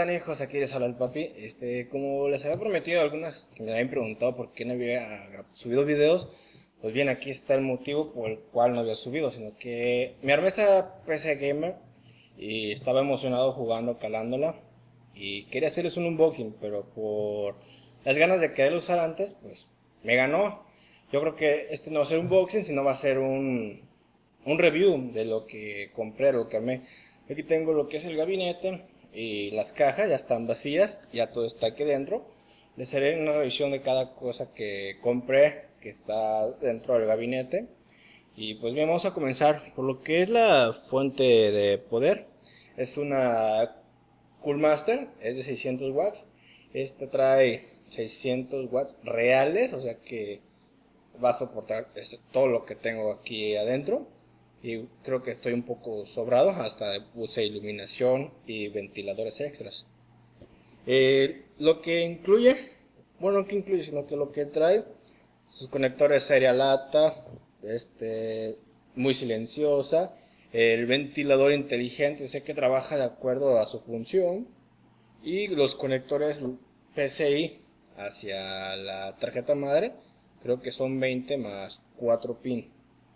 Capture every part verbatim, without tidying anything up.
están, hijos? Aquí les habla el papi. Este, como les había prometido, algunas que me habían preguntado por qué no había gra- subido videos, pues bien, aquí está el motivo por el cual no había subido, sino que me armé esta P C gamer y estaba emocionado jugando, calándola, y quería hacerles un unboxing, pero por las ganas de querer usar antes, pues me ganó. Yo creo que este no va a ser un unboxing, sino va a ser un, un review de lo que compré, lo que armé. Aquí tengo lo que es el gabinete y las cajas ya están vacías, ya todo está aquí dentro. Les haré una revisión de cada cosa que compré que está dentro del gabinete. Y pues bien, vamos a comenzar por lo que es la fuente de poder. Es una Coolmaster, es de seiscientos watts. Esta trae seiscientos watts reales, o sea que va a soportar este, todo lo que tengo aquí adentro. Y creo que estoy un poco sobrado, hasta puse iluminación y ventiladores extras. Eh, lo que incluye, bueno, no que incluye, sino que lo que trae, sus conectores serial lata, este, muy silenciosa, el ventilador inteligente, o sea que trabaja de acuerdo a su función, y los conectores P C I hacia la tarjeta madre, creo que son veinte más cuatro pin.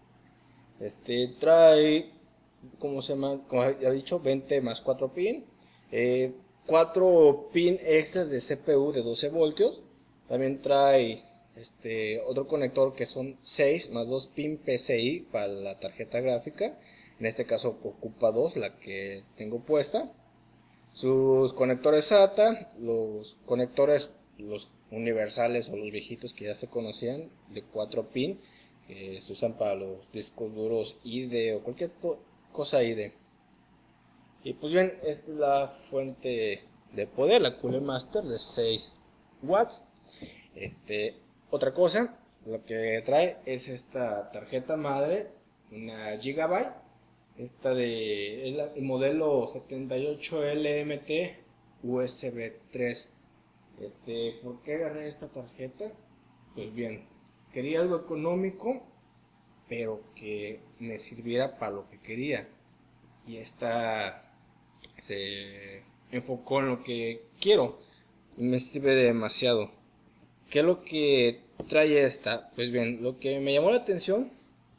Este trae, ¿cómo se llama? Como ya he dicho, veinte más cuatro pin. Eh, cuatro pin extras de C P U de doce voltios. También trae este otro conector que son seis más dos pin P C I para la tarjeta gráfica. En este caso ocupa dos, la que tengo puesta. Sus conectores SATA, los conectores, los universales o los viejitos que ya se conocían, de cuatro pin, que se usan para los discos duros I D E o cualquier cosa I D E. Y pues bien, esta es la fuente de poder, la Cooler Master de seis watts. Este, otra cosa, lo que trae es esta tarjeta madre, una Gigabyte. Esta de el, el modelo setenta y ocho L M T U S B tres. Este, ¿por qué agarré esta tarjeta? Pues bien, quería algo económico, pero que me sirviera para lo que quería. Y esta se enfocó en lo que quiero y me sirve demasiado. ¿Qué es lo que trae esta? Pues bien, lo que me llamó la atención,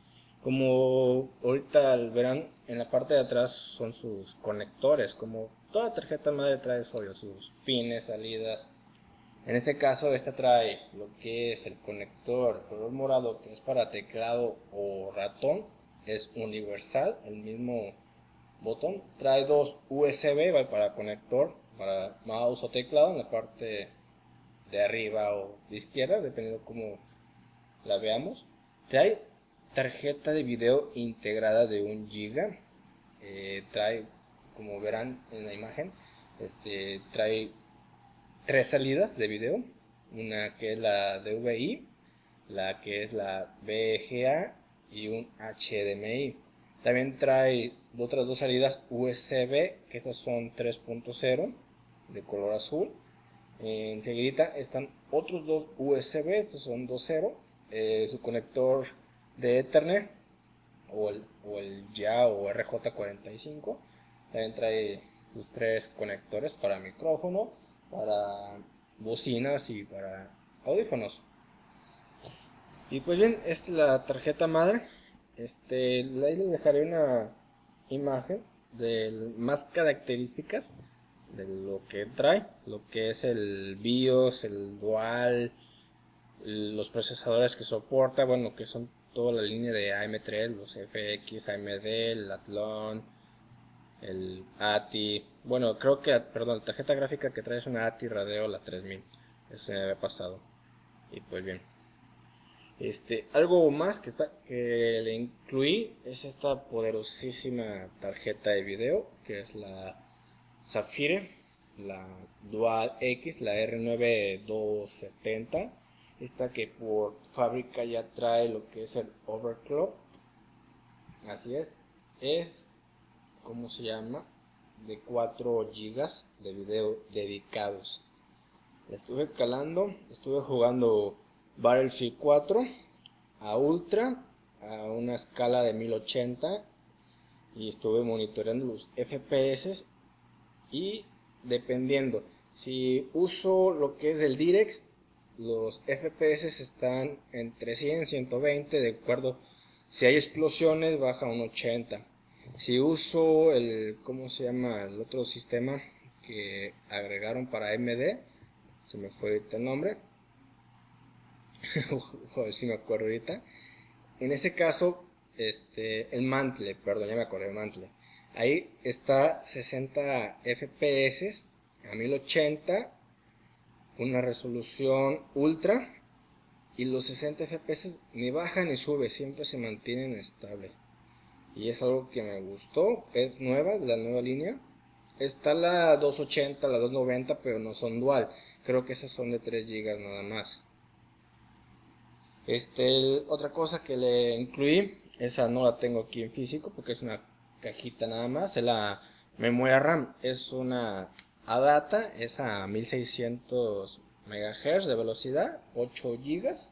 como ahorita verán en la parte de atrás, son sus conectores. Como toda tarjeta madre trae obvio, sus pines, salidas. En este caso esta trae lo que es el conector color morado, que es para teclado o ratón. Es universal, el mismo botón. Trae dos U S B para conector, para mouse o teclado, en la parte de arriba o de izquierda, dependiendo cómo la veamos. Trae tarjeta de video integrada de un giga. Eh, trae, como verán en la imagen, este, trae tres salidas de video. Una que es la D V I, la que es la V G A y un H D M I. También trae otras dos salidas U S B, que esas son tres punto cero de color azul. Enseguida están otros dos U S B, estos son dos punto cero. Eh, su conector de Ethernet o el, o el Y A o R J cuarenta y cinco. También trae sus tres conectores para micrófono, para bocinas y para audífonos. Y pues bien, esta es la tarjeta madre. Este, ahí les dejaré una imagen de más características de lo que trae, lo que es el BIOS, el dual, los procesadores que soporta, bueno, que son toda la línea de A M tres, los F X, A M D, el Athlon, el A T I. Bueno, creo que, perdón, la tarjeta gráfica que trae es una A T I Radeon tres mil. Eso me había pasado. Y pues bien. Este, algo más que, que le incluí es esta poderosísima tarjeta de video, que es la Sapphire, la Dual X, la R nueve doscientos setenta. Esta que por fábrica ya trae lo que es el overclock. Así es, es, ¿cómo se llama? De cuatro gigas de video dedicados. Estuve calando, estuve jugando Battlefield cuatro a ultra, a una escala de mil ochenta, y estuve monitoreando los F P S y dependiendo. Si uso lo que es el DirectX, los F P S están entre cien y ciento veinte, de acuerdo. Si hay explosiones baja a un ochenta. Si uso el, ¿cómo se llama? El otro sistema que agregaron para A M D, se me fue ahorita el nombre, a ver si me acuerdo ahorita. En este caso, este, el Mantle, perdón, ya me acordé, el Mantle. Ahí está sesenta F P S a mil ochenta, una resolución ultra, y los sesenta F P S ni baja ni sube, siempre se mantienen estable. Y es algo que me gustó, es nueva, de la nueva línea. Está la doscientos ochenta, la doscientos noventa, pero no son dual. Creo que esas son de tres gigas nada más. Este, el, otra cosa que le incluí, esa no la tengo aquí en físico porque es una cajita nada más, es la memoria RAM. Es una A D A T A, es a mil seiscientos megahertz de velocidad, ocho gigas.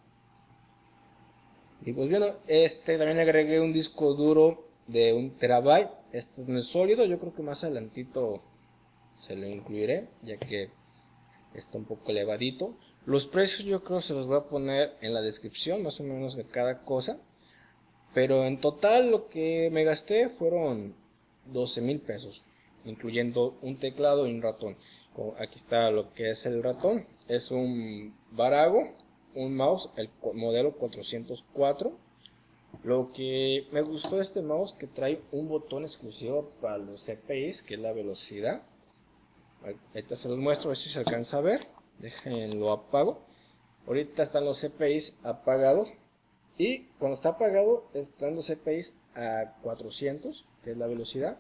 Y pues bueno, este también le agregué un disco duro de un terabyte. Este no es sólido, yo creo que más adelantito se lo incluiré, ya que está un poco elevadito. Los precios yo creo se los voy a poner en la descripción, más o menos de cada cosa. Pero en total lo que me gasté fueron doce mil pesos, incluyendo un teclado y un ratón. Aquí está lo que es el ratón, es un Varago, un mouse, el modelo cuatrocientos cuatro. Lo que me gustó de este mouse que trae un botón exclusivo para los C P Is, que es la velocidad. Ahorita se los muestro, a ver si se alcanza a ver. Déjenlo apago. Ahorita están los C P Is apagados. Y cuando está apagado, están los C P Is a cuatrocientos, que es la velocidad.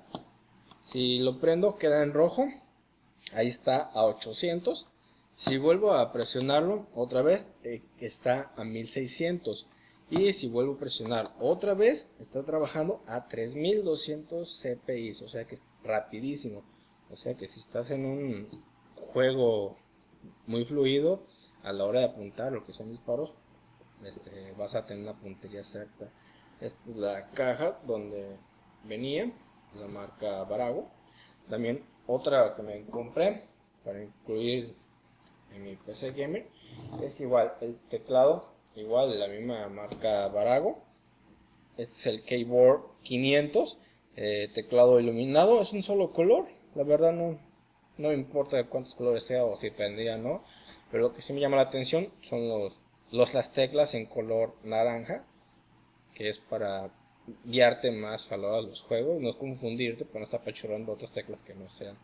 Si lo prendo, queda en rojo. Ahí está a ochocientos. Si vuelvo a presionarlo otra vez, eh, está a mil seiscientos. Y si vuelvo a presionar otra vez, está trabajando a tres mil doscientos C P Is. O sea que es rapidísimo. O sea que si estás en un juego muy fluido a la hora de apuntar lo que son disparos, este, vas a tener una puntería exacta. Esta es la caja donde venía la marca Varago. También otra que me compré para incluir en mi P C gamer es igual el teclado, igual de la misma marca Varago. Este es el Keyboard quinientos, eh, teclado iluminado, es un solo color. La verdad no, no me importa de cuántos colores sea o si prendía no, pero lo que sí me llama la atención son los, los las teclas en color naranja, que es para guiarte más a la hora de los juegos, no confundirte, para no estar apachurrando otras teclas que no sean.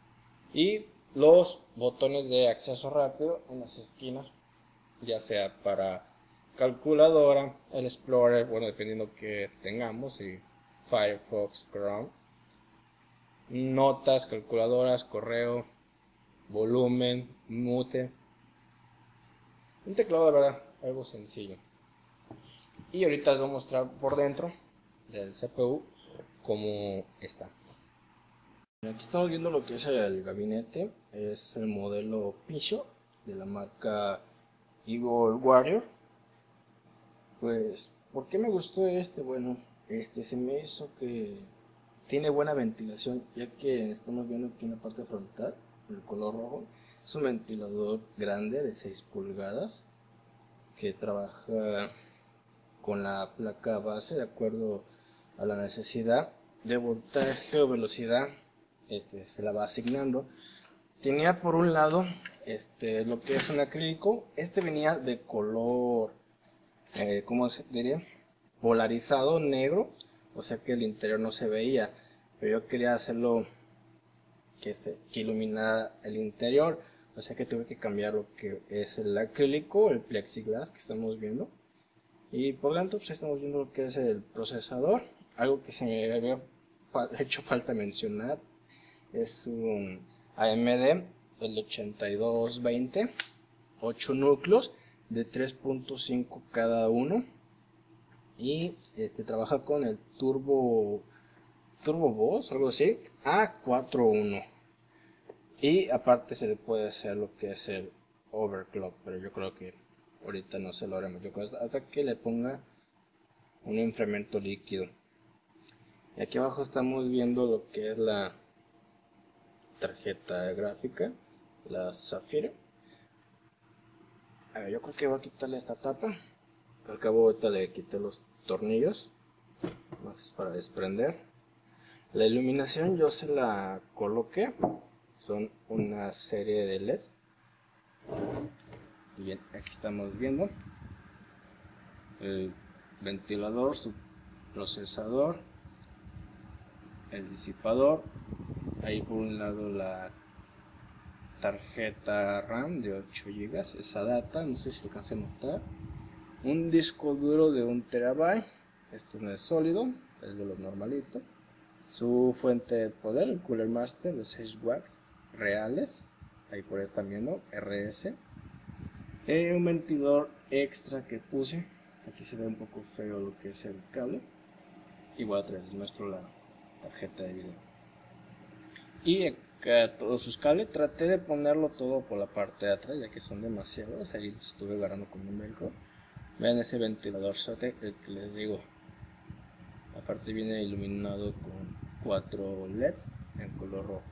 Y los botones de acceso rápido en las esquinas, ya sea para calculadora, el Explorer, bueno, dependiendo que tengamos, y Firefox, Chrome, notas, calculadoras, correo, volumen, mute. Un teclado de verdad, algo sencillo. Y ahorita les voy a mostrar por dentro del C P U cómo está. Aquí estamos viendo lo que es el gabinete. Es el modelo Picho de la marca Eagle Warrior. Pues, ¿por qué me gustó este? Bueno, este se me hizo que tiene buena ventilación, ya que estamos viendo aquí en la parte frontal, el color rojo, es un ventilador grande de seis pulgadas que trabaja con la placa base de acuerdo a la necesidad de voltaje o velocidad. Este se la va asignando. Tenía por un lado este lo que es un acrílico. Este venía de color eh, ¿cómo se diría? Polarizado negro, o sea que el interior no se veía, pero yo quería hacerlo que, se, que iluminara el interior, o sea que tuve que cambiar lo que es el acrílico, el plexiglass que estamos viendo. Y por lo tanto pues estamos viendo lo que es el procesador. Algo que se me había hecho falta mencionar es un A M D, el ochenta y dos veinte, ocho núcleos de tres punto cinco cada uno, y este trabaja con el turbo turbo Boss, algo así, A cuarenta y uno, y aparte se le puede hacer lo que es el overclock, pero yo creo que ahorita no se lo haremos, yo creo hasta que le ponga un enfriamiento líquido. Y aquí abajo estamos viendo lo que es la tarjeta gráfica, la Sapphire. A ver, yo creo que voy a quitarle esta tapa. Al cabo ahorita le quité los tornillos, más es para desprender. La iluminación yo se la coloqué, son una serie de L E Ds. Y bien, aquí estamos viendo el ventilador, su procesador, el disipador, ahí por un lado la tarjeta RAM de ocho gigas, esa data, no sé si alcancé a notar, un disco duro de un terabyte, esto no es sólido, es de los normalitos, su fuente de poder, el Cooler Master de seis watts reales, ahí por ahí están viendo, R S, eh, un ventilador extra que puse, aquí se ve un poco feo lo que es el cable, igual otra vez les muestro la tarjeta de video, y acá todos sus cables, traté de ponerlo todo por la parte de atrás ya que son demasiados, ahí los estuve agarrando con un velcro. Vean ese ventilador Zotac, el que les digo, aparte viene iluminado con cuatro L E Ds en color rojo.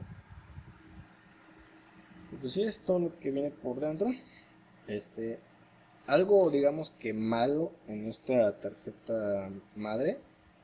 Y pues sí, es todo lo que viene por dentro. Este, algo digamos que malo en esta tarjeta madre,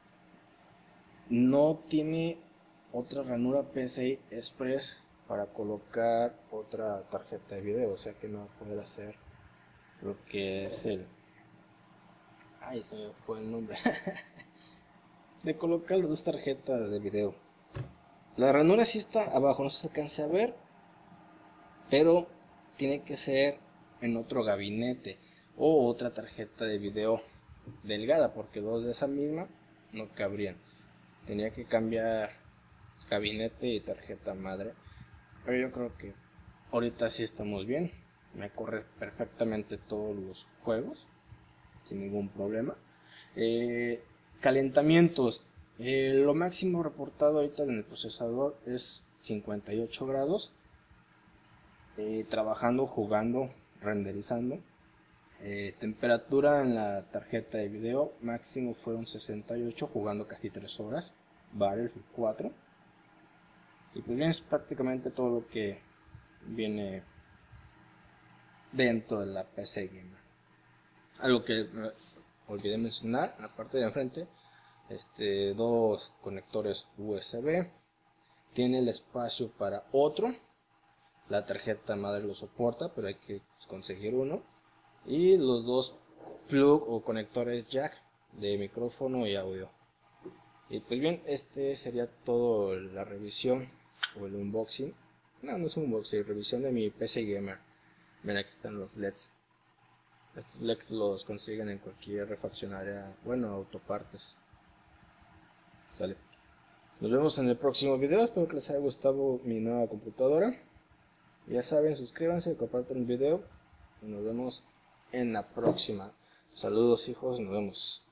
no tiene otra ranura P C I Express para colocar otra tarjeta de video, o sea que no va a poder hacer lo que es el, ay se me fue el nombre, de colocar las dos tarjetas de video. La ranura sí está abajo, no se alcanza a ver, pero tiene que ser en otro gabinete o otra tarjeta de video delgada, porque dos de esa misma no cabrían. Tenía que cambiar gabinete y tarjeta madre, pero yo creo que ahorita sí estamos bien. Me corre perfectamente todos los juegos sin ningún problema. Eh, calentamientos, eh, lo máximo reportado ahorita en el procesador es cincuenta y ocho grados, eh, trabajando, jugando, renderizando. Eh, temperatura en la tarjeta de video máximo fueron sesenta y ocho, jugando casi tres horas, Battlefield cuatro. Y pues bien, es prácticamente todo lo que viene dentro de la P C Gamer. Algo que eh, olvidé mencionar, en la parte de enfrente, este, dos conectores U S B, tiene el espacio para otro, la tarjeta madre lo soporta, pero hay que conseguir uno, y los dos plug o conectores jack de micrófono y audio. Y pues bien, este sería todo la revisión o el unboxing, no, no es un unboxing, revisión de mi P C Gamer. Ven, aquí están los L E Ds. Estos L E Ds los consiguen en cualquier refaccionaria, bueno, autopartes. Sale. Nos vemos en el próximo video, espero que les haya gustado mi nueva computadora. Ya saben, suscríbanse, compartan el video y nos vemos en la próxima. Saludos hijos, nos vemos.